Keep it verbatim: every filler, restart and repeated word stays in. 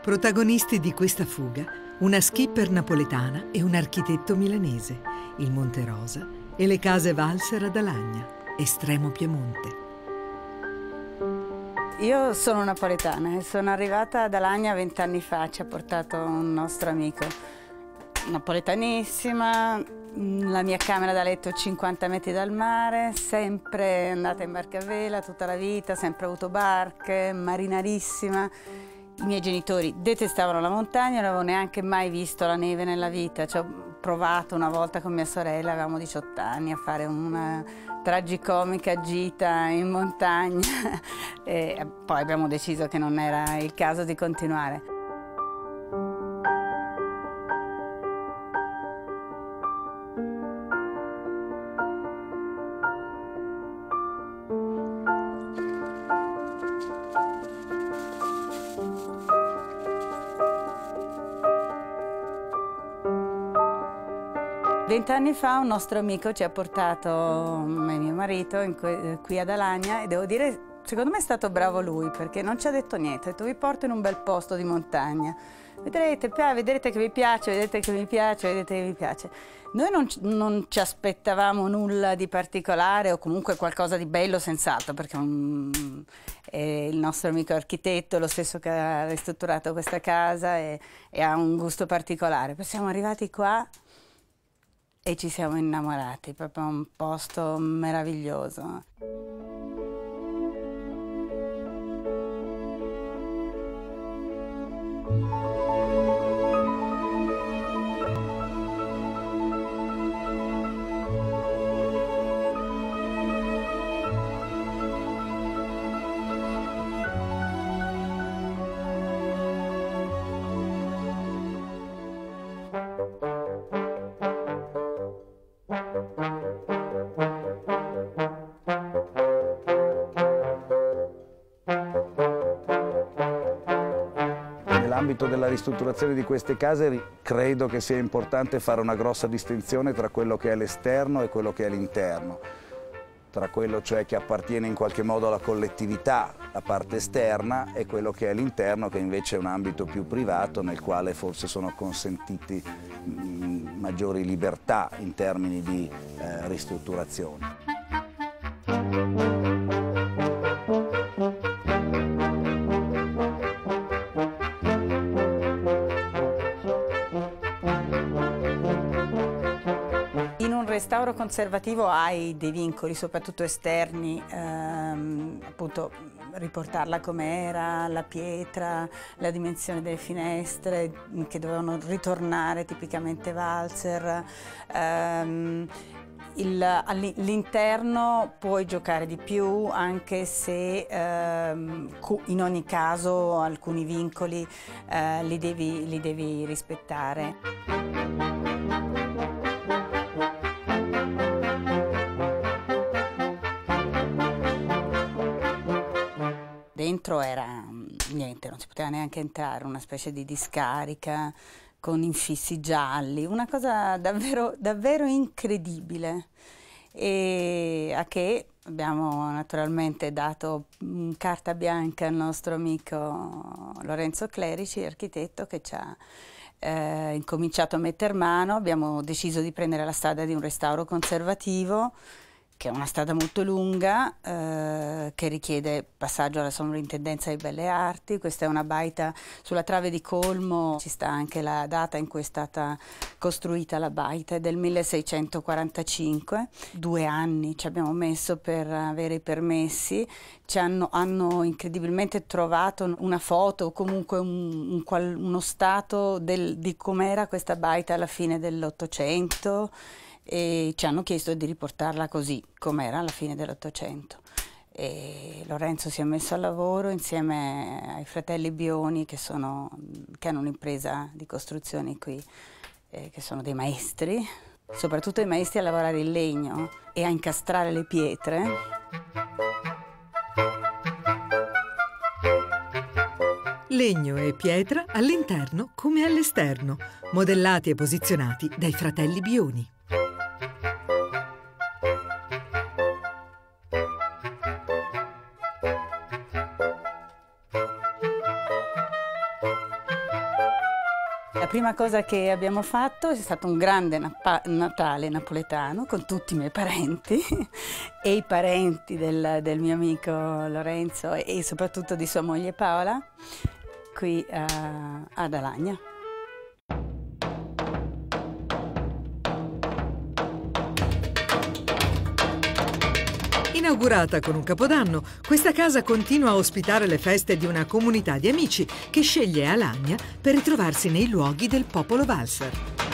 Protagonisti di questa fuga, una skipper napoletana e un architetto milanese, il Monte Rosa e le case Valser ad Alagna, estremo Piemonte. Io sono napoletana e sono arrivata ad Alagna vent'anni fa, ci ha portato un nostro amico. Napoletanissima, la mia camera da letto cinquanta metri dal mare, sempre andata in barca a vela tutta la vita, sempre avuto barche, marinarissima. I miei genitori detestavano la montagna, non avevo neanche mai visto la neve nella vita. Ci ho provato una volta con mia sorella, avevamo diciotto anni, a fare una tragicomica gita in montagna e poi abbiamo deciso che non era il caso di continuare. Vent'anni fa un nostro amico ci ha portato, me e mio marito, in que, qui ad Alagna, e devo dire, secondo me è stato bravo lui, perché non ci ha detto niente, ha detto vi porto in un bel posto di montagna, vedrete, vedrete che vi piace, vedete che vi piace, vedete che vi piace. Noi non, non ci aspettavamo nulla di particolare o comunque qualcosa di bello senz'altro, perché un, è il nostro amico architetto, lo stesso che ha ristrutturato questa casa e, e ha un gusto particolare. Poi siamo arrivati qua e ci siamo innamorati, proprio un posto meraviglioso. Nell'ambito della ristrutturazione di queste case credo che sia importante fare una grossa distinzione tra quello che è l'esterno e quello che è l'interno, tra quello cioè che appartiene in qualche modo alla collettività, la parte esterna, e quello che è l'interno, che invece è un ambito più privato nel quale forse sono consentiti mh, maggiori libertà in termini di eh, ristrutturazione. Il restauro conservativo hai dei vincoli, soprattutto esterni, ehm, appunto riportarla com'era, la pietra, la dimensione delle finestre che dovevano ritornare tipicamente valzer. Ehm, All'interno puoi giocare di più, anche se ehm, in ogni caso alcuni vincoli eh, li devi, li devi rispettare. Dentro era niente, non si poteva neanche entrare, una specie di discarica con infissi gialli, una cosa davvero, davvero incredibile, e a che abbiamo naturalmente dato carta bianca al nostro amico Lorenzo Clerici, architetto, che ci ha eh, incominciato a metter mano. Abbiamo deciso di prendere la strada di un restauro conservativo, che è una strada molto lunga, eh, che richiede passaggio alla Sovrintendenza di Belle Arti. Questa è una baita sulla Trave di Colmo, ci sta anche la data in cui è stata costruita la baita, è del milleseicentoquarantacinque. Due anni ci abbiamo messo per avere i permessi, ci hanno, hanno incredibilmente trovato una foto o comunque un, un, uno stato del, di com'era questa baita alla fine dell'Ottocento, e ci hanno chiesto di riportarla così, com'era alla fine dell'Ottocento. E Lorenzo si è messo al lavoro insieme ai fratelli Bioni, che, sono, che hanno un'impresa di costruzioni qui, eh, che sono dei maestri, soprattutto i maestri a lavorare il legno e a incastrare le pietre. Legno e pietra all'interno come all'esterno, modellati e posizionati dai fratelli Bioni. prima cosa che abbiamo fatto è stato un grande napa- Natale napoletano con tutti i miei parenti e i parenti del, del mio amico Lorenzo e, e soprattutto di sua moglie Paola qui a, ad Alagna. Inaugurata con un capodanno, questa casa continua a ospitare le feste di una comunità di amici che sceglie Alagna per ritrovarsi nei luoghi del popolo valser.